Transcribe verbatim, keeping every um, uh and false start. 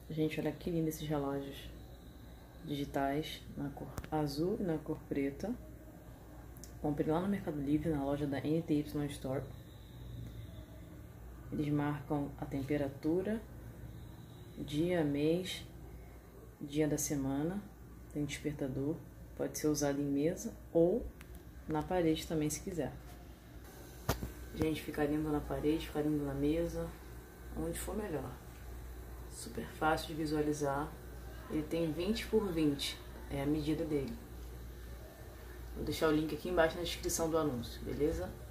Gente, olha que lindo esses relógios digitais na cor azul e na cor preta. Comprei lá no Mercado Livre, na loja da N T Y Store. Eles marcam a temperatura, dia, mês, dia da semana. Tem despertador, pode ser usado em mesa ou na parede também se quiser. Gente, fica lindo na parede, fica lindo na mesa, onde for melhor. Super fácil de visualizar. Ele tem vinte por vinte, é a medida dele. Vou deixar o link aqui embaixo na descrição do anúncio, beleza?